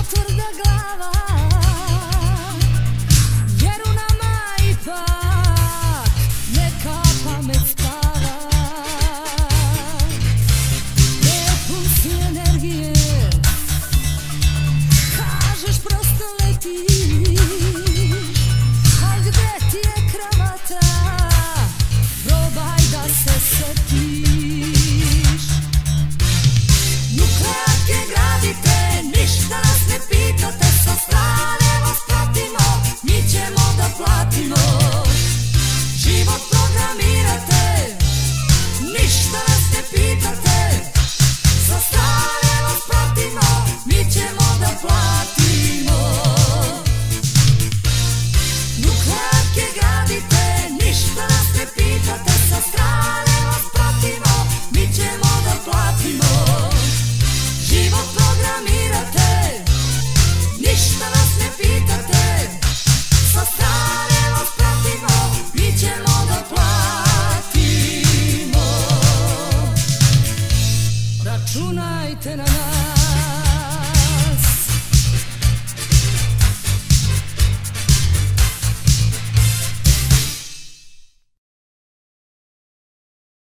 tvrda glava, jer u nama ipak neka pamet spava. Prepun si energije, kažeš prosto letiš, al gde ti je kravata, probaj da se setiš. Nuklearke gradite, ništa nas ne pitate, sa strane vas pratimo, mi ćemo da platimo. Život programirate, ništa nas ne pitate, sa strane vas pratimo, mi ćemo da platimo. Nuklearke gradite, ništa nas ne pitate, sa strane vas pratimo, mi ćemo da platimo. Život programirate, ništa nas ne pitate, sa strane vas pratimo, mi ćemo da platimo. Računajte na nas.